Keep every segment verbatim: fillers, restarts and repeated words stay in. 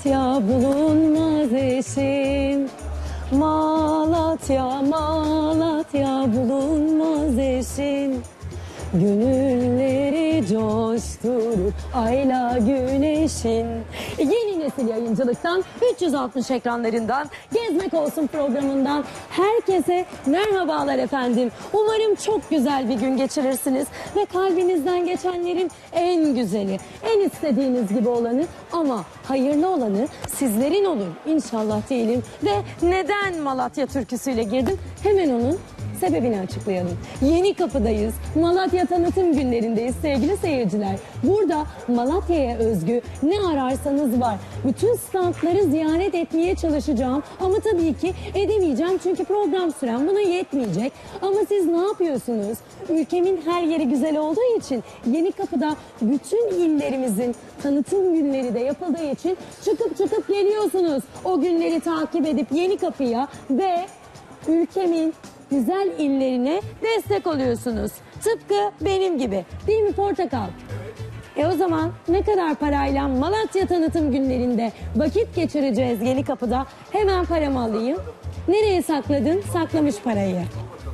Malatya bulunmaz eşim. Malatya, Malatya bulunmaz eşin. Gönülleri coşturur ayla güneşin. Yeni nesil yayıncılıktan, üç yüz altmış ekranlarından, Gezmek Olsun programından herkese merhabalar efendim. Umarım çok güzel bir gün geçirirsiniz ve kalbinizden geçenlerin en güzeli, en istediğiniz gibi olanı ama hayırlı olanı sizlerin olur inşallah diyelim. Ve neden Malatya türküsüyle girdim? Hemen onun sebebini açıklayalım. Yeni Kapı'dayız. Malatya tanıtım günlerindeyiz sevgili seyirciler. Burada Malatya'ya özgü ne ararsanız var. Bütün standları ziyaret etmeye çalışacağım. Ama tabii ki edemeyeceğim çünkü program sürem buna yetmeyecek. Ama siz ne yapıyorsunuz? Ülkemin her yeri güzel olduğu için Yeni Kapı'da bütün illerimizin tanıtım günleri de yapıldığı için çıkıp çıkıp geliyorsunuz. O günleri takip edip Yeni Kapı'ya ve ülkemin güzel illerine destek oluyorsunuz. Tıpkı benim gibi. Değil mi Portakal? Evet. E o zaman ne kadar parayla Malatya tanıtım günlerinde vakit geçireceğiz Yeni Kapı'da? Hemen paramı alayım. Nereye sakladın? Saklamış parayı.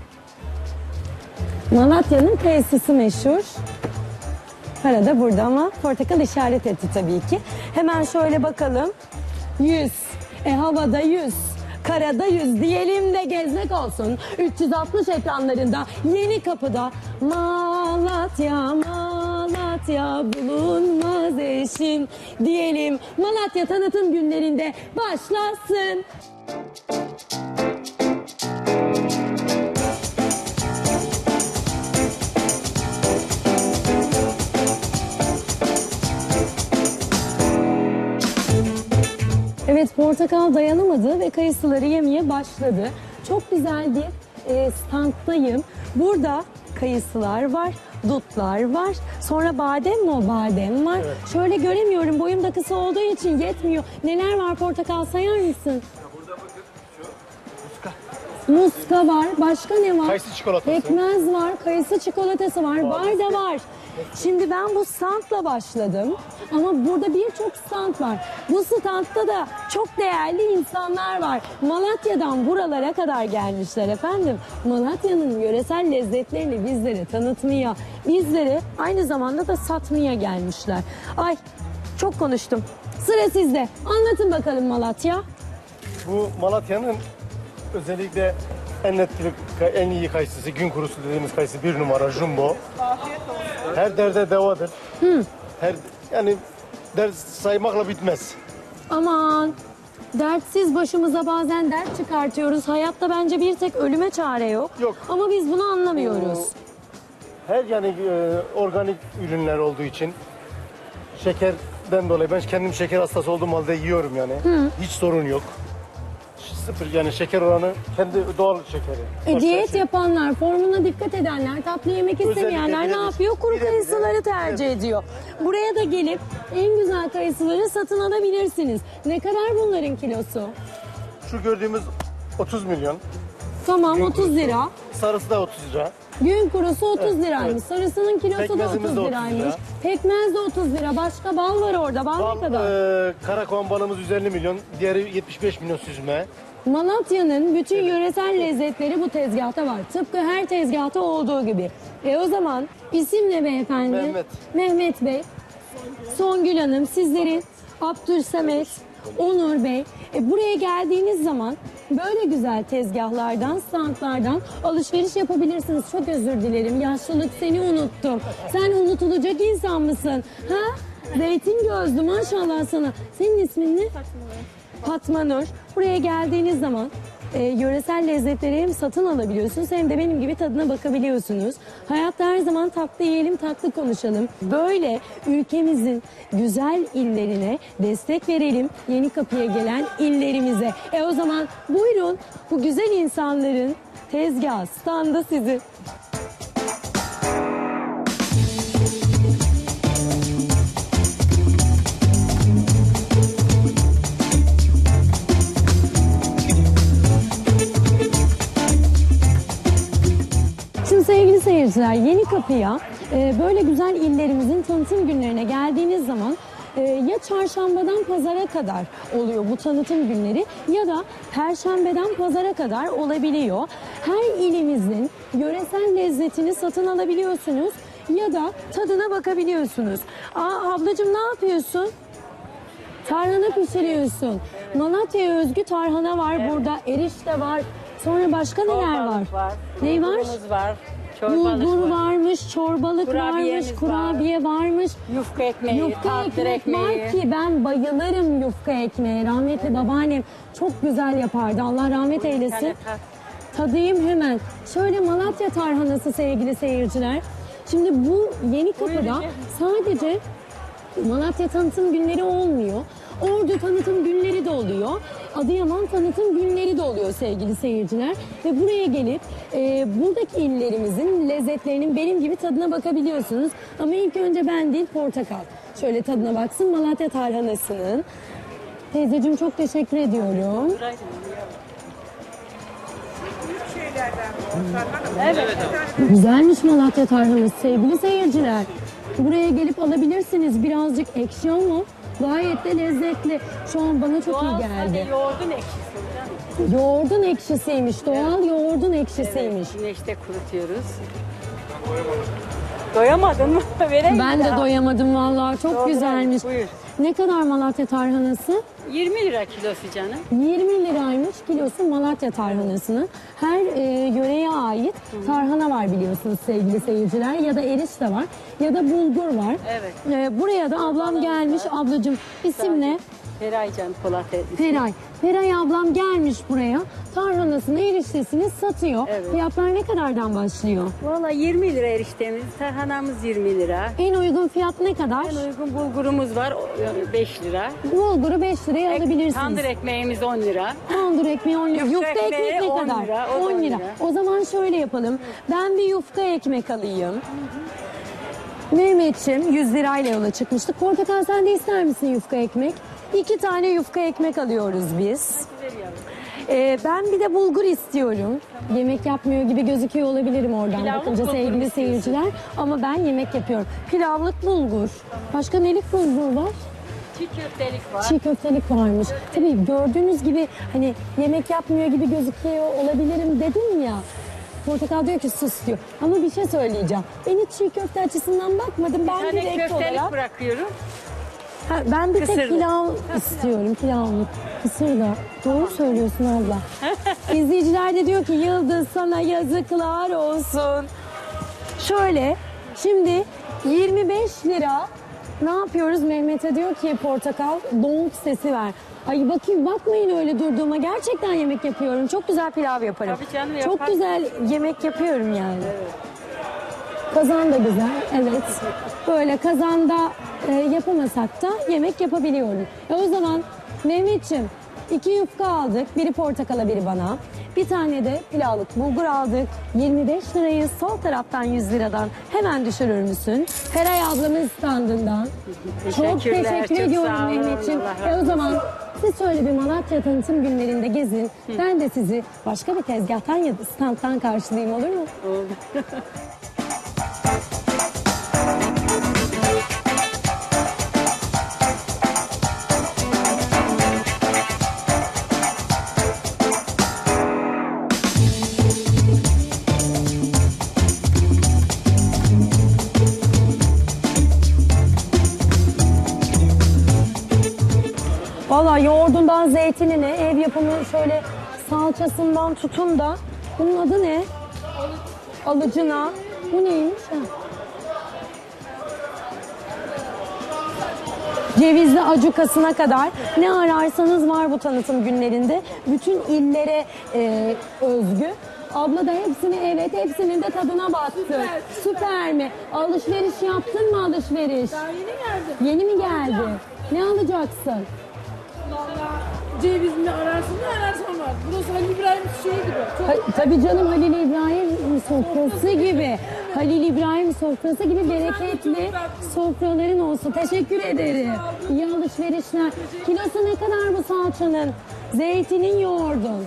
Malatya'nın kayısısı meşhur. Para da burada ama Portakal işaret etti tabii ki. Hemen şöyle bakalım. yüz. E havada yüz. Karada yüz diyelim de gezmek olsun. üç yüz altmış ekranlarında Yeni Kapı'da Malatya, Malatya bulunmaz eşin diyelim. Malatya tanıtım günlerinde başlasın. Evet, Portakal dayanamadı ve kayısıları yemeye başladı. Çok güzel bir e, standdayım. Burada kayısılar var, dutlar var. Sonra badem mi o? Badem var. Evet. Şöyle göremiyorum. Boyum da kısa olduğu için yetmiyor. Neler var Portakal, sayar mısın? Burada bakın şu muska. Muska var. Başka ne var? Kayısı çikolatası. Pekmez var. Kayısı çikolatası var. Bar da var. Şimdi ben bu standla başladım ama burada birçok stand var. Bu standta da çok değerli insanlar var. Malatya'dan buralara kadar gelmişler efendim. Malatya'nın yöresel lezzetlerini bizlere tanıtmaya, bizlere aynı zamanda da satmaya gelmişler. Ay çok konuştum. Sıra sizde. Anlatın bakalım Malatya. Bu Malatya'nın özellikle en netli, en iyi kayısısı, gün kurusu dediğimiz kayısı bir numara jumbo. Afiyet olsun. Her derde devadır. Hı. Her yani dert saymakla bitmez. Aman, dertsiz başımıza bazen dert çıkartıyoruz. Hayatta bence bir tek ölüme çare yok. Yok. Ama biz bunu anlamıyoruz. Her yani e, organik ürünler olduğu için şekerden dolayı ben kendim şeker hastası olduğum halde yiyorum yani. Hı. Hiç sorun yok. Sıfır yani şeker oranı kendi doğal şekeri. E, diyet şey. yapanlar, formuna dikkat edenler, tatlı yemek istemeyenler ne yapıyor? Kuru kayısıları tercih evet. ediyor. Buraya da gelip en güzel kayısıları satın alabilirsiniz. Ne kadar bunların kilosu? Şu gördüğümüz otuz milyon. Tamam, otuz lira. Sarısı da otuz lira. Gün kurusu otuz evet, liraymış. Evet. Sarısının kilosu Pekmezimiz da otuz liraymış. Lira. Pekmez de otuz lira. Başka bal var orada. Bal, bal ne kadar? E, Karakoğan balımız yüz elli milyon. Diğeri yetmiş beş milyon süzme. Malatya'nın bütün evet. yöresel lezzetleri bu tezgahta var. Tıpkı her tezgahta olduğu gibi. E o zaman isim ne beyefendi? Mehmet. Mehmet Bey. Songül Hanım, sizlerin Abdülsamet, Onur Bey. E buraya geldiğiniz zaman böyle güzel tezgahlardan, standlardan alışveriş yapabilirsiniz. Çok özür dilerim. Yaşlılık seni unuttum. Sen unutulacak insan mısın? Ha? Zeytin gözlü maşallah sana. Senin ismin ne? Fatma Nur. Buraya geldiğiniz zaman e, yöresel lezzetleri hem satın alabiliyorsunuz hem de benim gibi tadına bakabiliyorsunuz. Hayatta her zaman tatlı yiyelim, tatlı konuşalım. Böyle ülkemizin güzel illerine destek verelim. Yeni Kapı'ya gelen illerimize. E o zaman buyurun bu güzel insanların tezgahı, standı sizin. Sevgili seyirciler, Yeni Kapı'ya e, böyle güzel illerimizin tanıtım günlerine geldiğiniz zaman e, ya çarşambadan pazara kadar oluyor bu tanıtım günleri ya da perşembeden pazara kadar olabiliyor. Her ilimizin yöresel lezzetini satın alabiliyorsunuz ya da tadına bakabiliyorsunuz. Aa ablacığım ne yapıyorsun? Tarhana pişiriyorsun. Malatya'ya özgü tarhana var Evet. burada. Erişte var. Sonra başka neler var? Çorbalık var. Ne var? Bulgurumuz var. Çorbalık Bulgur var. varmış, çorbalık Kurabiyemiz varmış, var. kurabiye varmış. Yufka ekmeği, Yufka tatlı ekmek ekmeği. var ki ben bayılırım yufka ekmeğe. Rahmetli babaannem çok güzel yapardı. Allah rahmet eylesin. tane tat. Tadayım hemen. Şöyle Malatya tarhanası sevgili seyirciler. Şimdi bu yeni kapıda Buyurun. sadece Malatya tanıtım günleri olmuyor. Ordu tanıtım günleri de oluyor. Adıyaman tanıtım günleri de oluyor sevgili seyirciler. Ve buraya gelip e, buradaki illerimizin lezzetlerinin benim gibi tadına bakabiliyorsunuz. Ama ilk önce ben değil Portakal. Şöyle tadına baksın Malatya tarhanasının. Teyzeciğim çok teşekkür ediyorum. Evet. Güzelmiş Malatya tarhanası sevgili seyirciler. Buraya gelip alabilirsiniz. Birazcık ekşi ama gayet de lezzetli. Şu an bana çok iyi Doğal geldi. sade yoğurdun ekşisi canım. Yoğurdun ekşisiymiş. Doğal yoğurdun ekşisiymiş. Güneşte kurutuyoruz. Doyamadın mı? Vereyim Ben mi de daha? doyamadım vallahi. Çok Doğru, güzelmiş. buyur. Ne kadar Malatya tarhanası? yirmi lira kilosu canım. yirmi liraymış kilosu Malatya tarhanasının. Her e, yöreye ait tarhana var biliyorsunuz sevgili seyirciler. Ya da erişte var ya da bulgur var. Evet. E, buraya da ablam gelmiş. Ablacığım isim ne? Feray Can Polat. Feray. Feray ablam gelmiş buraya. Tarhanasını, eriştesini satıyor. Evet. Fiyatlar ne kadardan başlıyor? Valla yirmi lira eriştemiz, tarhanamız yirmi lira. En uygun fiyat ne kadar? En uygun bulgurumuz var o- beş lira. Bulguru beş liraya alabilirsiniz. Tandır ekmeğimiz on lira. Tandır ekmeği on lira. Yufka Yufka ekmek ekmeği ne on kadar? lira, o da on on lira. lira. O zaman şöyle yapalım. Ben bir yufka ekmek alayım. Mehmetciğim yüz lirayla yola çıkmıştık. Portakal sen de ister misin yufka ekmek? İki tane yufka ekmek alıyoruz biz. Ee, ben bir de bulgur istiyorum. Yemek yapmıyor gibi gözüküyor olabilirim oradan Pilavlık bakınca bulgur sevgili mu istiyorsun? seyirciler. Ama ben yemek yapıyorum. Pilavlık bulgur. Başka nelik bulgur var? Çiğ köftelik var. Çiğ köftelik varmış. Tabii gördüğünüz gibi hani yemek yapmıyor gibi gözüküyor olabilirim dedim ya. Portakal diyor ki sus diyor. Ama bir şey söyleyeceğim. Ben hiç çiğ köfte açısından bakmadım. Bir Ben tane direkt köftelik olarak... bırakıyorum. Ha, ben bir tek Kısırlı. pilav istiyorum. Pilavlık. Kısır da. Doğru söylüyorsun abla. İzleyiciler de diyor ki Yıldız sana yazıklar olsun. Şöyle şimdi yirmi beş lira ne yapıyoruz? Mehmet'e diyor ki Portakal donk sesi ver. Ay bakayım bakmayın öyle durduğuma. Gerçekten yemek yapıyorum. Çok güzel pilav yaparım. Tabii canım, Çok yaparsın. güzel yemek yapıyorum yani. Kazan da güzel, evet. Böyle kazanda e, yapamasak da yemek yapabiliyorum. E o zaman Mehmetciğim iki yufka aldık. Biri portakala, biri bana. Bir tane de pilavlık bulgur aldık. yirmi beş lirayı sol taraftan yüz liradan hemen düşürür müsün? Feray ablamın standından. Çok Teşekkürler, teşekkür çok ediyorum sağ olun. Mehmetciğim. Allah E o razı zaman siz şöyle bir Malatya tanıtım günlerinde gezin. Ben de sizi başka bir tezgahtan ya da standtan karşılayayım, olur mu? Oldu. Valla yoğurdundan zeytinine, ev yapımı şöyle salçasından tutun da bunun adı ne? Alıcına. Bu neymiş? Ha. Cevizli acukasına kadar ne ararsanız var bu tanıtım günlerinde. Bütün illere e, özgü. Abla da hepsini, evet hepsinin de tadına baktı. Süper, süper mi? Alışveriş yaptın mı alışveriş? Daha yeni geldim. Yeni mi geldi? Ne alacaksın? Valla ceviz mi ararsın ne ararsan var. Burası Halil İbrahim şey gibi. Çok Ha, tabii canım Halil İbrahim sofrası gibi. Halil İbrahim sofrası gibi bereketli sofraların olsun. Teşekkür ederim. İyi alışverişler. Kilosu ne kadar bu salçanın? Zeytinin, yoğurdun.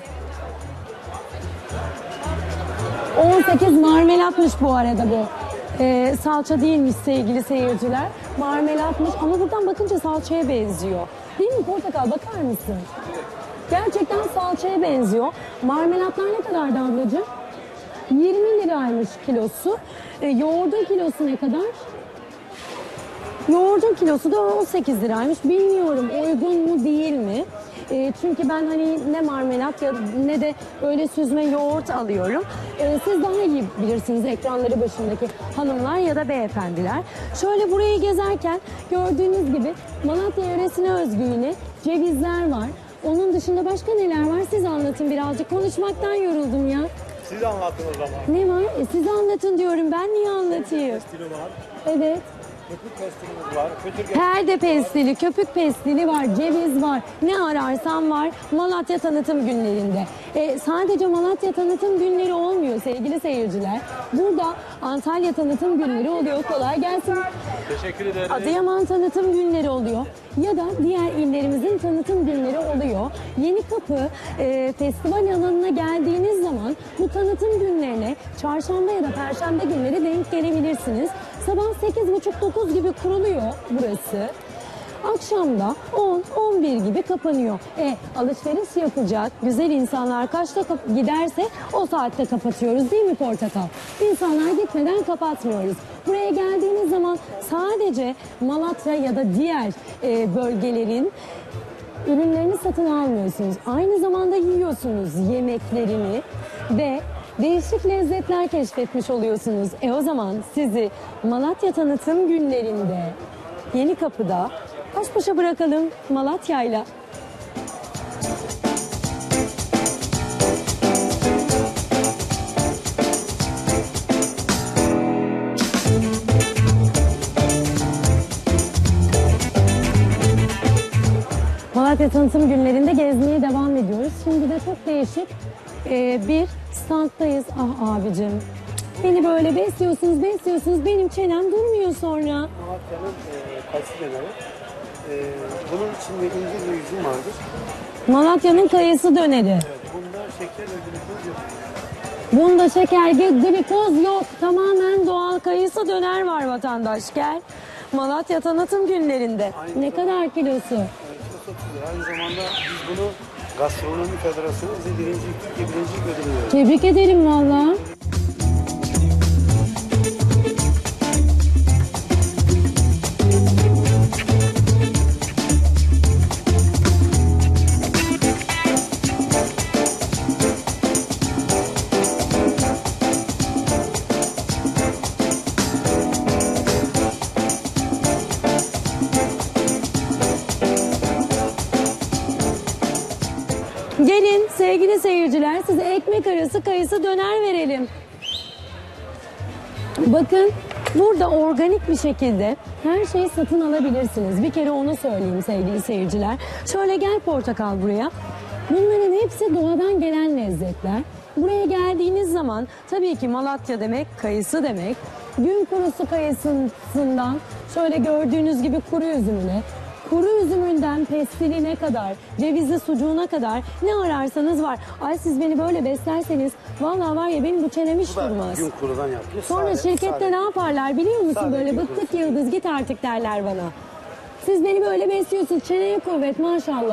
on sekiz marmelatmış bu arada bu. Ee, salça değilmiş sevgili seyirciler. marmelatmış ama buradan bakınca salçaya benziyor. Değil mi Portakal, bakar mısın? Gerçekten salçaya benziyor. Marmelatlar ne kadardı ablacığım? yirmi liraymış kilosu. E, yoğurdun kilosu ne kadar? Yoğurdun kilosu da on sekiz liraymış. Bilmiyorum uygun mu değil mi? E, çünkü ben hani ne marmelat ya ne de öyle süzme yoğurt alıyorum. E, siz daha iyi bilirsiniz ekranları başındaki hanımlar ya da beyefendiler. Şöyle burayı gezerken gördüğünüz gibi Malatya yöresine özgü yine cevizler var. Onun dışında başka neler var? Siz anlatın birazcık. Konuşmaktan yoruldum ya. Siz anlatın o zaman. Ne var? E, siz anlatın diyorum. Ben niye anlatayım? Pestili var, Evet. köpük pestilimiz var, kötür Perde pestili, köpük pestili var, ceviz var. Ne ararsan var Malatya tanıtım günlerinde. E, sadece Malatya tanıtım günleri olmuyor sevgili seyirciler. Burada Antalya tanıtım günleri oluyor. Kolay gelsin. Teşekkür ederim. Adıyaman tanıtım günleri oluyor ya da diğer illerimizin tanıtım günleri oluyor. Yenikapı e, festival alanına geldiğiniz zaman bu tanıtım günlerine çarşamba ya da perşembe günleri denk gelebilirsiniz. Sabah sekiz buçuk dokuz gibi kuruluyor burası. Akşamda on on bir gibi kapanıyor. E alışveriş yapacak güzel insanlar kaçta kap- giderse o saatte kapatıyoruz değil mi Portakal? İnsanlar gitmeden kapatmıyoruz. Buraya geldiğiniz zaman sadece Malatya ya da diğer e, bölgelerin ürünlerini satın almıyorsunuz. Aynı zamanda yiyorsunuz yemeklerini ve değişik lezzetler keşfetmiş oluyorsunuz. E o zaman sizi Malatya tanıtım günlerinde Yenikapı'da baş başa bırakalım Malatya'yla. Malatya tanıtım günlerinde gezmeye devam ediyoruz. Şimdi de çok değişik e, bir standdayız. Ah abicim, beni böyle besliyorsunuz, besliyorsunuz. Benim çenem durmuyor sonra. Malatya'nın e, kayısı döneri. E, bunun içinde incir ve üzüm vardır. Malatya'nın kayısı döneri. Evet, bunda şeker ve glikoz yok. Bunda şeker, glikoz yok. Tamamen doğal kayısı döner var vatandaş. Gel. Malatya tanıtım günlerinde. Ne kadar kilosu? E, kilosu otuz lira. Aynı zamanda biz bunu Gastronomi Federasyonu bize birinci, Türkiye birincilik ödülü veriyor. Tebrik ederim valla. Gelin sevgili seyirciler, size ekmek arası kayısı döner verelim. Bakın burada organik bir şekilde her şeyi satın alabilirsiniz. Bir kere onu söyleyeyim sevgili seyirciler. Şöyle gel Portakal buraya. Bunların hepsi doğadan gelen lezzetler. Buraya geldiğiniz zaman tabii ki Malatya demek kayısı demek. Gün kurusu kayısından şöyle gördüğünüz gibi kuru üzümüne, kuru üzümünden pestiline kadar, cevizli sucuğuna kadar ne ararsanız var. Ay siz beni böyle beslerseniz vallahi var ya benim bu çenem hiç Bu da durmaz. gün kurudan yapılıyor. Sonra Sade, şirkette sade. ne yaparlar biliyor musun? Sade Böyle gün bıktık kurusu. yıldız git artık derler bana. Siz beni böyle besliyorsunuz. Çeneye kuvvet maşallah.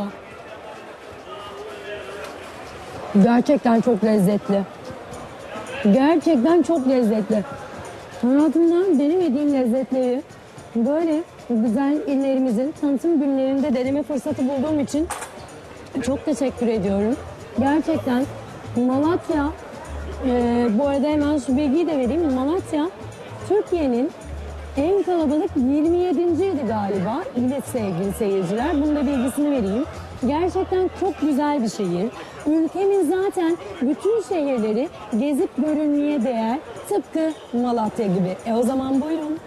Gerçekten çok lezzetli. Gerçekten çok lezzetli. Hayatımda denemediğim lezzetleri böyle güzel illerimizin tanıtım günlerinde deneme fırsatı bulduğum için çok teşekkür ediyorum. Gerçekten Malatya, e, bu arada hemen şu bilgiyi de vereyim. Malatya, Türkiye'nin en kalabalık yirmi yedinciydi galiba. İle sevgili seyirciler. Bunun da bilgisini vereyim. Gerçekten çok güzel bir şehir. Ülkemin zaten bütün şehirleri gezip görülmeye değer. Tıpkı Malatya gibi. E o zaman buyurun.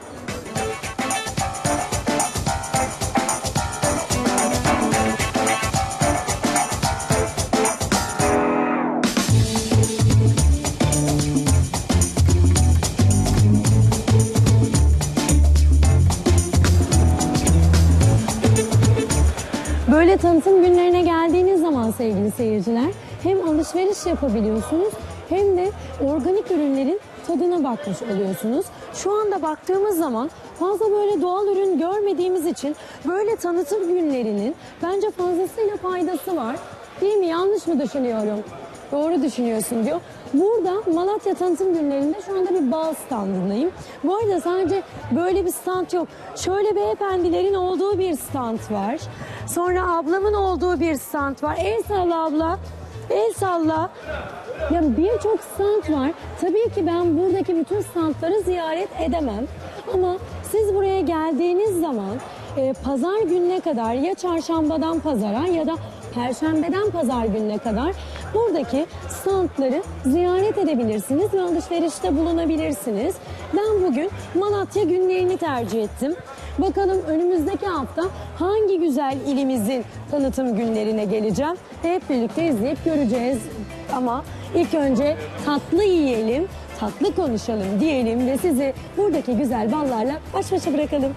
Böyle tanıtım günlerine geldiğiniz zaman sevgili seyirciler hem alışveriş yapabiliyorsunuz hem de organik ürünlerin tadına bakmış oluyorsunuz. Şu anda baktığımız zaman fazla böyle doğal ürün görmediğimiz için böyle tanıtım günlerinin bence fazlasıyla faydası var. Değil mi? Yanlış mı düşünüyorum? Doğru düşünüyorsun diyor. Burada Malatya Tanıtım Günlerinde şu anda bir bal standındayım. Bu arada sadece böyle bir stand yok. Şöyle beyefendilerin olduğu bir stand var. Sonra ablamın olduğu bir stand var. El salla abla. El salla. Ya birçok stand var. Tabii ki ben buradaki bütün standları ziyaret edemem. Ama siz buraya geldiğiniz zaman e, pazar gününe kadar ya çarşambadan pazara ya da perşembeden pazar gününe kadar buradaki standları ziyaret edebilirsiniz ve alışverişte bulunabilirsiniz. Ben bugün Malatya günlerini tercih ettim. Bakalım önümüzdeki hafta hangi güzel ilimizin tanıtım günlerine geleceğim. Hep birlikte izleyip göreceğiz. Ama ilk önce tatlı yiyelim, tatlı konuşalım diyelim ve sizi buradaki güzel ballarla baş başa bırakalım.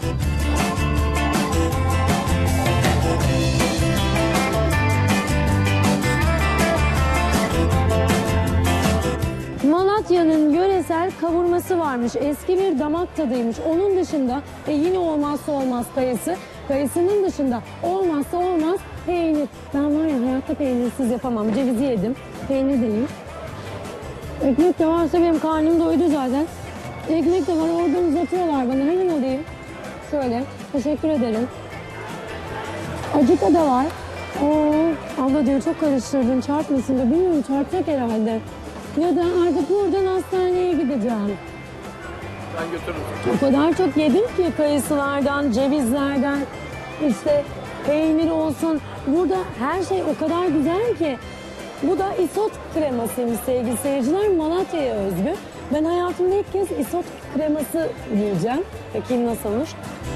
Malatya'nın yöresel kavurması varmış. Eski bir damak tadıymış. Onun dışında e, yine olmazsa olmaz kayısı. Kayısının dışında olmazsa olmaz peynir. Ben var ya hayatta peynirsiz yapamam. Cevizi yedim. Peynir de yiyeyim. Ekmek de varsa benim karnım doydu zaten. Ekmek de var. Oradan uzatıyorlar bana. Hemen alayım. Şöyle. Teşekkür ederim. Acıka da var. Oo, abla diyor çok karıştırdın. Çarpmasın da. Bilmiyorum, çarpacak herhalde. Ya da artık buradan hastaneye gideceğim. Ben götürürüm. O kadar çok yedim ki kayısılardan, cevizlerden, işte peynir olsun. Burada her şey o kadar güzel ki. Bu da isot kremasıymış sevgili seyirciler. Malatya'ya özgü. Ben hayatımda ilk kez isot kreması yiyeceğim. Bakayım nasılmış.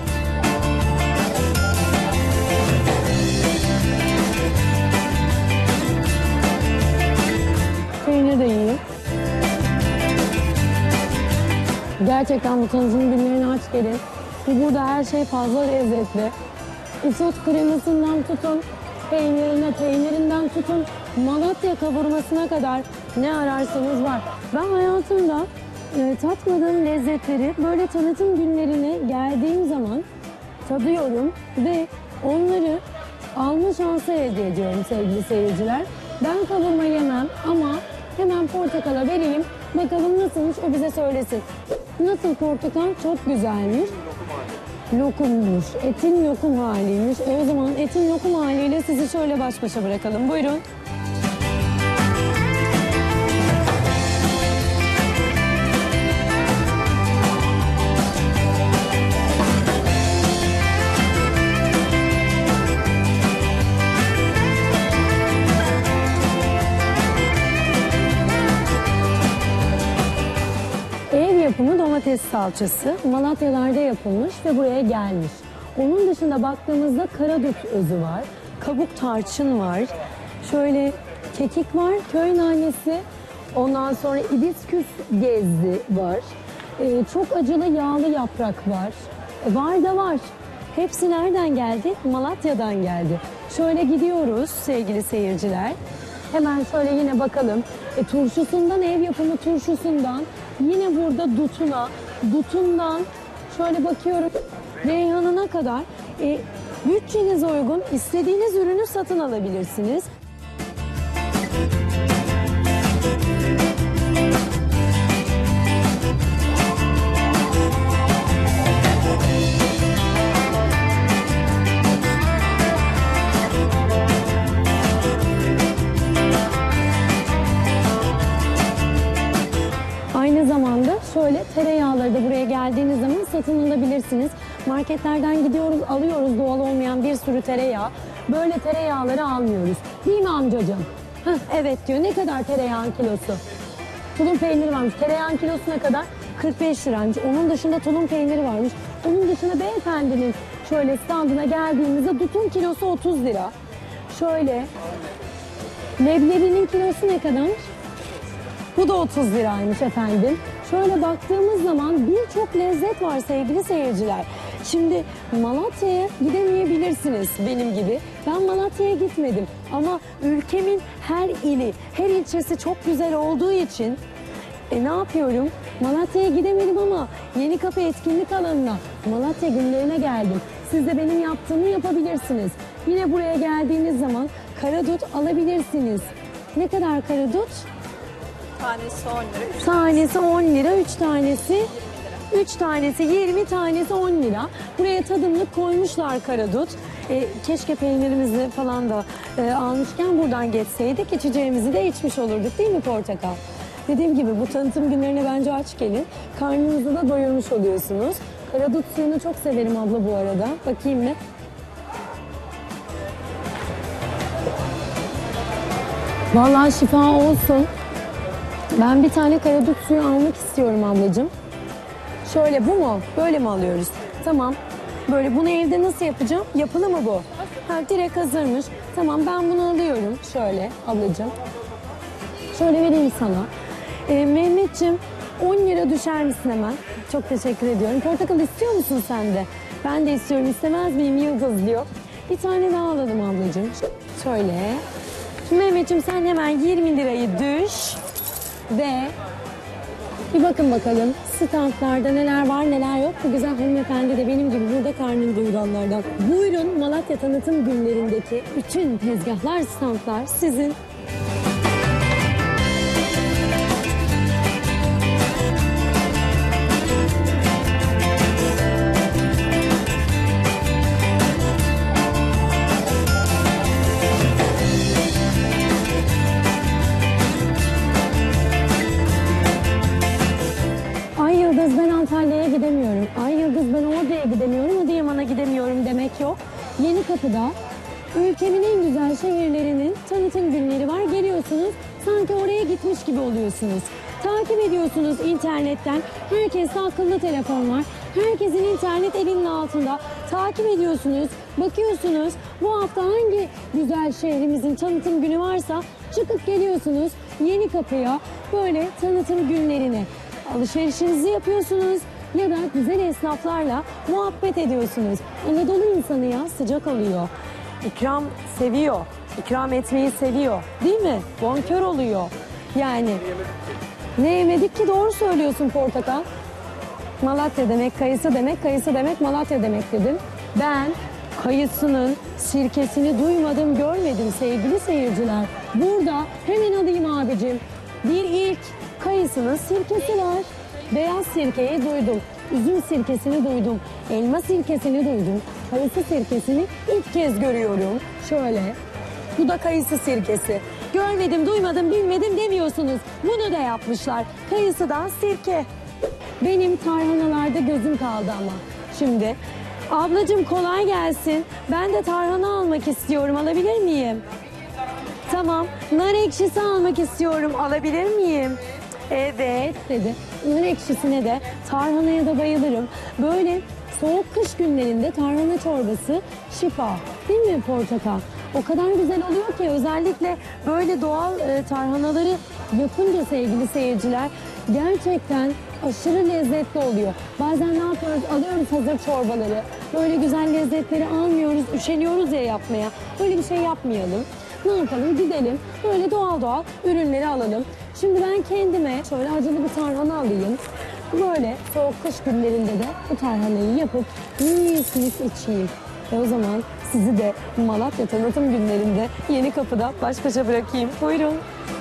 Peynir de yiyeyim. Gerçekten bu tanıtım günlerine aç gelin. Burada her şey fazla lezzetli. Isot kremasından tutun, peynirine, peynirinden tutun, Malatya kavurmasına kadar ne ararsanız var. Ben hayatımda e, tatmadığım lezzetleri böyle tanıtım günlerine geldiğim zaman tadıyorum ve onları alma şansı elde ediyorum sevgili seyirciler. Ben kavurma yemem ama hemen portakala vereyim. Bakalım nasılmış, o bize söylesin. Nasıl portakal? Çok güzelmiş. Lokummuş. Etin lokum haliymiş. E o zaman etin lokum haliyle sizi şöyle baş başa bırakalım. Buyurun. Yapımı domates salçası Malatyalarda yapılmış ve buraya gelmiş. Onun dışında baktığımızda karadut özü var, kabuk tarçın var, şöyle kekik var, köy nanesi, ondan sonra ibisküs gezdi var, ee, çok acılı yağlı yaprak var, e, var da var. Hepsi nereden geldi? Malatya'dan geldi. Şöyle gidiyoruz sevgili seyirciler. Hemen şöyle yine bakalım. E, turşusundan, ev yapımı turşusundan, yine burada dutuna, dutundan şöyle bakıyorum reyhanına kadar e, bütçenize uygun istediğiniz ürünü satın alabilirsiniz. Aynı zamanda şöyle tereyağları da buraya geldiğiniz zaman satın alabilirsiniz. Marketlerden gidiyoruz, alıyoruz doğal olmayan bir sürü tereyağı. Böyle tereyağları almıyoruz. Değil mi amcacığım? Heh, evet diyor. Ne kadar tereyağın kilosu? Tulum peyniri varmış. Tereyağın kilosu ne kadar? kırk beş liraymış. Onun dışında tulum peyniri varmış. Onun dışında beyefendinin şöyle standına geldiğimizde dutun kilosu otuz lira. Şöyle leblebinin kilosu ne kadarmış? Bu da otuz liraymış efendim. Şöyle baktığımız zaman birçok lezzet var sevgili seyirciler. Şimdi Malatya'ya gidemeyebilirsiniz benim gibi. Ben Malatya'ya gitmedim ama ülkemin her ili, her ilçesi çok güzel olduğu için E ne yapıyorum? Malatya'ya gidemedim ama Yeni Kapı etkinlik alanına, Malatya günlerine geldim. Siz de benim yaptığımı yapabilirsiniz. Yine buraya geldiğiniz zaman karadut alabilirsiniz. Ne kadar karadut? Tanesi on lira. Tanesi on lira, üç tanesi üç tanesi yirmi, tanesi on lira. Buraya tadımlık koymuşlar karadut. E, keşke peynirimizi falan da e, almışken buradan geçseydik, içeceğimizi de içmiş olurduk değil mi Portakal? Dediğim gibi bu tanıtım günlerine bence aç gelin. Karnınızı da doyurmuş oluyorsunuz. Karadut suyunu çok severim abla bu arada. Bakayım mı? Vallahi şifa olsun. Ben bir tane karadut suyu almak istiyorum ablacığım. Şöyle bu mu? Böyle mi alıyoruz? Tamam. Böyle bunu evde nasıl yapacağım? Yapılı mı bu? Ha, direkt hazırmış. Tamam ben bunu alıyorum. Şöyle ablacığım. Şöyle vereyim sana. Ee, Mehmetciğim on lira düşer misin hemen? Çok teşekkür ediyorum. Portakal istiyor musun sen de? Ben de istiyorum. İstemez miyim? Yıldız diyor. Bir tane daha alalım ablacığım. Şöyle. Şimdi Mehmetciğim sen hemen yirmi lirayı düş. Ve bir bakın bakalım standlarda neler var neler yok. Bu güzel hanımefendi de benim gibi burada karnını doyuranlardan. Buyurun, Malatya tanıtım günlerindeki bütün tezgahlar, standlar sizin. Ay Yıldız ben Antalya'ya gidemiyorum. Ay Yıldız ben Ordu'ya gidemiyorum, Adıyaman'a gidemiyorum demek yok. Yeni Kapı'da ülkemin en güzel şehirlerinin tanıtım günleri var. Geliyorsunuz, sanki oraya gitmiş gibi oluyorsunuz. Takip ediyorsunuz internetten. Herkeste akıllı telefon var. Herkesin internet elinin altında. Takip ediyorsunuz, bakıyorsunuz. Bu hafta hangi güzel şehrimizin tanıtım günü varsa çıkıp geliyorsunuz Yeni Kapı'ya, böyle tanıtım günlerine. Alışverişinizi yapıyorsunuz ya da güzel esnaflarla muhabbet ediyorsunuz. Anadolu insanı ya sıcak alıyor. İkram seviyor. İkram etmeyi seviyor. Değil mi? Bonkör oluyor. Yani ne yemedik ki, doğru söylüyorsun Portakal. Malatya demek, kayısı demek, kayısı demek Malatya demek dedim. Ben kayısının sirkesini duymadım, görmedim sevgili seyirciler. Burada hemen alayım abicim. Bir ilk, kayısının sirkesi var. Beyaz sirkeyi duydum. Üzüm sirkesini duydum. Elma sirkesini duydum. Kayısı sirkesini ilk kez görüyorum. Şöyle. Bu da kayısı sirkesi. Görmedim, duymadım, bilmedim demiyorsunuz. Bunu da yapmışlar. Kayısıdan sirke. Benim tarhanalarda gözüm kaldı ama. Şimdi ablacığım kolay gelsin. Ben de tarhana almak istiyorum. Alabilir miyim? Tamam. Nar ekşisi almak istiyorum. Alabilir miyim? Evet dedi. Nar ekşisine de tarhanaya da bayılırım. Böyle soğuk kış günlerinde tarhana çorbası şifa. Değil mi Portakal? O kadar güzel oluyor ki, özellikle böyle doğal e, tarhanaları yapınca sevgili seyirciler gerçekten aşırı lezzetli oluyor. Bazen ne yapıyoruz? Alıyoruz hazır çorbaları. Böyle güzel lezzetleri almıyoruz, üşeniyoruz ya yapmaya. Böyle bir şey yapmayalım. Ne yapalım? Gidelim. Böyle doğal doğal ürünleri alalım. Şimdi ben kendime şöyle acılı bir tarhana alayım. Böyle soğuk kış günlerinde de bu tarhanayı yapıp mis mis içeyim. Ve o zaman sizi de Malatya tanıtım günlerinde Yeni Kapı'da baş başa bırakayım. Buyurun.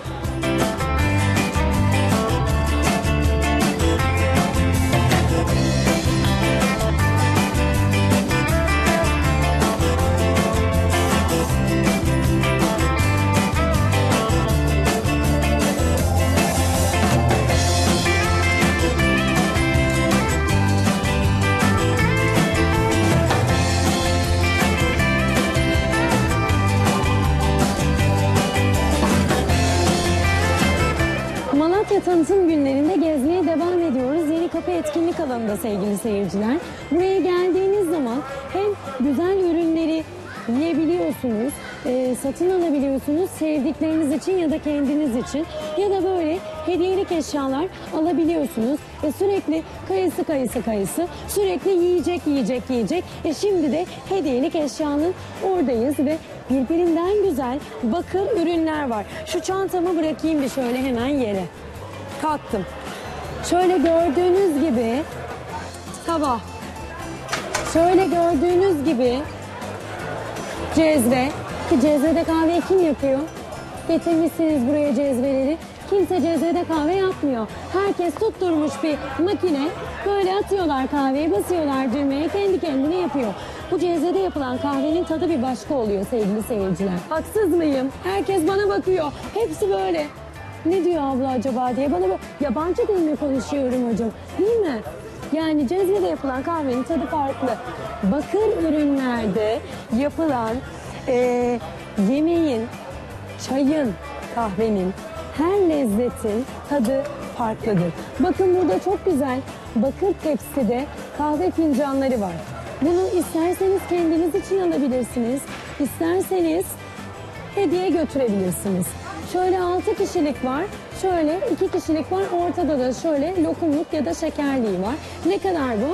Malatya tanıtım günlerinde gezmeye devam ediyoruz. Yeni Kapı etkinlik alanında sevgili seyirciler. Buraya geldiğiniz zaman hem güzel ürünleri yiyebiliyorsunuz, e, satın alabiliyorsunuz sevdikleriniz için ya da kendiniz için, ya da böyle hediyelik eşyalar alabiliyorsunuz. E, sürekli kayısı kayısı kayısı, sürekli yiyecek yiyecek yiyecek. E, şimdi de hediyelik eşyanın oradayız ve birbirinden güzel bakır ürünler var. Şu çantamı bırakayım bir şöyle hemen yere. Kalktım. Şöyle gördüğünüz gibi sabah. Şöyle gördüğünüz gibi cezve. Ki cezvede kahveyi kim yapıyor? Getirmişsiniz buraya cezveleri. Kimse cezvede kahve yapmıyor. Herkes tutturmuş bir makine. Böyle atıyorlar kahveyi, basıyorlar düğmeye, kendi kendine yapıyor. Bu cezvede yapılan kahvenin tadı bir başka oluyor sevgili seyirciler. Haksız mıyım? Herkes bana bakıyor. Hepsi böyle. Ne diyor abla acaba diye bana bak. Yabancı dil mi konuşuyorum hocam? Değil mi? Yani cezvede yapılan kahvenin tadı farklı. Bakır ürünlerde yapılan e, yemeğin, çayın, kahvenin, her lezzetin tadı farklıdır. Bakın burada çok güzel bakır tepside kahve fincanları var. Bunu isterseniz kendiniz için alabilirsiniz. İsterseniz hediye götürebilirsiniz. Şöyle altı kişilik var. Şöyle iki kişilik var. Ortada da şöyle lokumluk ya da şekerliği var. Ne kadar bu?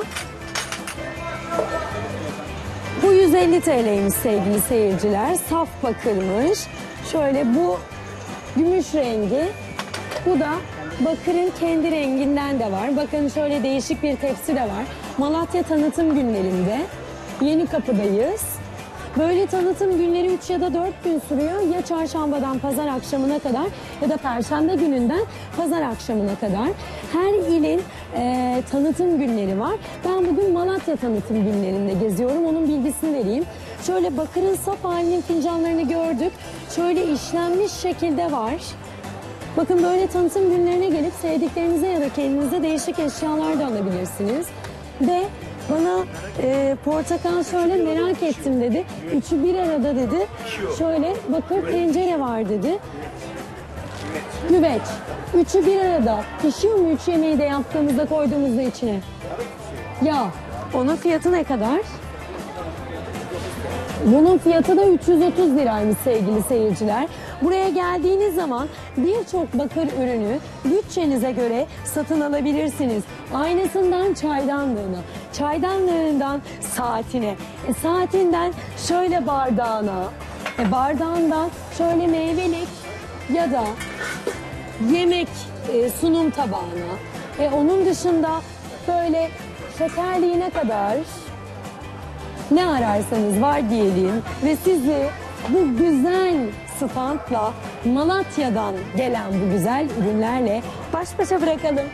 Bu yüz elli T L'ymiş sevgili seyirciler. Saf bakırmış. Şöyle bu gümüş rengi. Bu da bakırın kendi renginden de var. Bakın şöyle değişik bir tepsi de var. Malatya tanıtım günlerinde Yenikapı'dayız. Böyle tanıtım günleri üç ya da dört gün sürüyor. Ya çarşambadan pazar akşamına kadar ya da perşembe gününden pazar akşamına kadar. Her ilin e, tanıtım günleri var. Ben bugün Malatya tanıtım günlerinde geziyorum. Onun bilgisini vereyim. Şöyle bakırın saf halinin fincanlarını gördük. Şöyle işlenmiş şekilde var. Bakın böyle tanıtım günlerine gelip sevdiklerinize ya da kendinize değişik eşyalar da alabilirsiniz. Ve bana e, portakal şöyle merak ettim dedi. Üçü bir arada dedi. Şöyle bakır tencere var dedi. Güveç. Üçü bir arada. Pişiyor mu üç yemeği de yaptığımızda koyduğumuzda içine? Ya onun fiyatı ne kadar? Bunun fiyatı da üç yüz otuz liraymış sevgili seyirciler. Buraya geldiğiniz zaman birçok bakır ürünü bütçenize göre satın alabilirsiniz. Aynasından çaydanlığına, çaydanlığından saatine, e, saatinden şöyle bardağına, e, bardağından şöyle meyvelik ya da yemek e, sunum tabağına. E, onun dışında böyle şekerliğine kadar ne ararsanız var diyelim ve sizi bu güzel standla Malatya'dan gelen bu güzel ürünlerle baş başa bırakalım.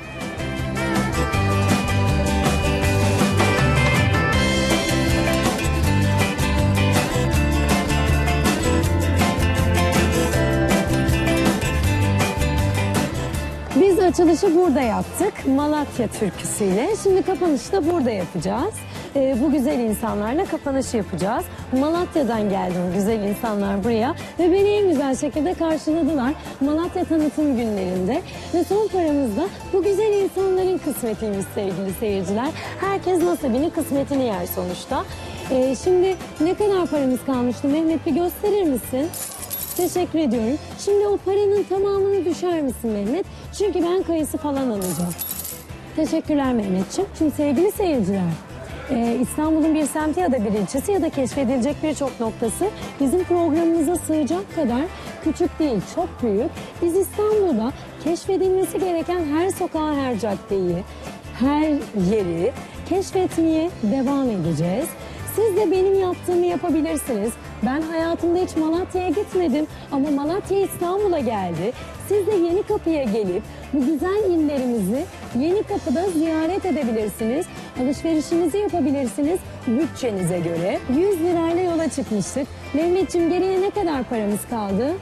Biz açılışı burada yaptık. Malatya türküsüyle. Şimdi kapanışı da burada yapacağız. Ee, bu güzel insanlarla kapanış yapacağız. Malatya'dan geldi bu güzel insanlar buraya ve beni en güzel şekilde karşıladılar Malatya tanıtım günlerinde. Ve son paramızda bu güzel insanların kısmetiymiş sevgili seyirciler. Herkes nasibini, kısmetini yer sonuçta. Ee, şimdi ne kadar paramız kalmıştı Mehmet, bir gösterir misin? Teşekkür ediyorum. Şimdi o paranın tamamını düşer misin Mehmet? Çünkü ben kayısı falan alacağım. Teşekkürler Mehmetciğim. Şimdi sevgili seyirciler, Ee, İstanbul'un bir semti ya da bir ilçesi ya da keşfedilecek birçok noktası bizim programımıza sığacak kadar küçük değil, çok büyük. Biz İstanbul'da keşfedilmesi gereken her sokağı, her caddeyi, her yeri keşfetmeye devam edeceğiz. Siz de benim yaptığımı yapabilirsiniz. Ben hayatımda hiç Malatya'ya gitmedim ama Malatya İstanbul'a geldi. Siz de Yenikapı'ya gelip bu güzel illerimizi Yenikapı'da ziyaret edebilirsiniz. Alışverişinizi yapabilirsiniz bütçenize göre. yüz lirayla yola çıkmıştık. Mehmetciğim, geriye ne kadar paramız kaldı?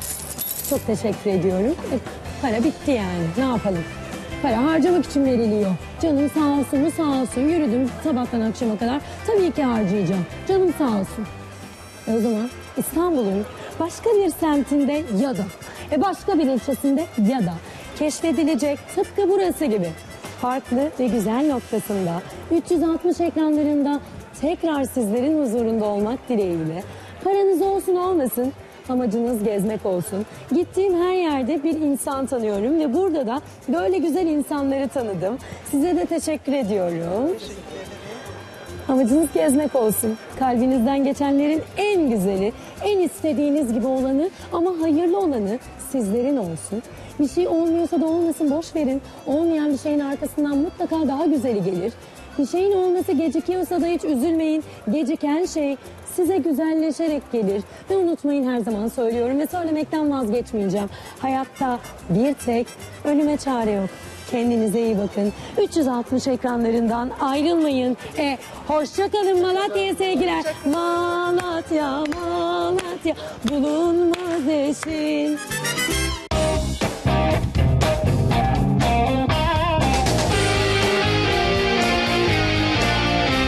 Çok teşekkür ediyorum. E, para bitti yani. Ne yapalım? Para harcamak için veriliyor. Canım sağ olsun mu sağ olsun. Yürüdüm sabahtan akşama kadar. Tabii ki harcayacağım. Canım sağ olsun. E o zaman İstanbul'un başka bir semtinde ya da e başka bir ilçesinde ya da keşfedilecek tıpkı burası gibi farklı ve güzel noktasında üç yüz altmış ekranlarında tekrar sizlerin huzurunda olmak dileğiyle, paranız olsun olmasın, amacınız gezmek olsun. Gittiğim her yerde bir insan tanıyorum ve burada da böyle güzel insanları tanıdım. Size de teşekkür ediyorum. Amacınız gezmek olsun. Kalbinizden geçenlerin en güzeli, en istediğiniz gibi olanı ama hayırlı olanı sizlerin olsun. Bir şey olmuyorsa da olmasın, boş verin. Olmayan bir şeyin arkasından mutlaka daha güzeli gelir. Bir şeyin olması gecikiyorsa da hiç üzülmeyin. Geciken şey size güzelleşerek gelir. Ve unutmayın, her zaman söylüyorum ve söylemekten vazgeçmeyeceğim. Hayatta bir tek ölüme çare yok. Kendinize iyi bakın. üç yüz altmış ekranlarından ayrılmayın. E, hoşça kalın Malatya'ya sevgiler. Malatya, Malatya bulunmaz eşin.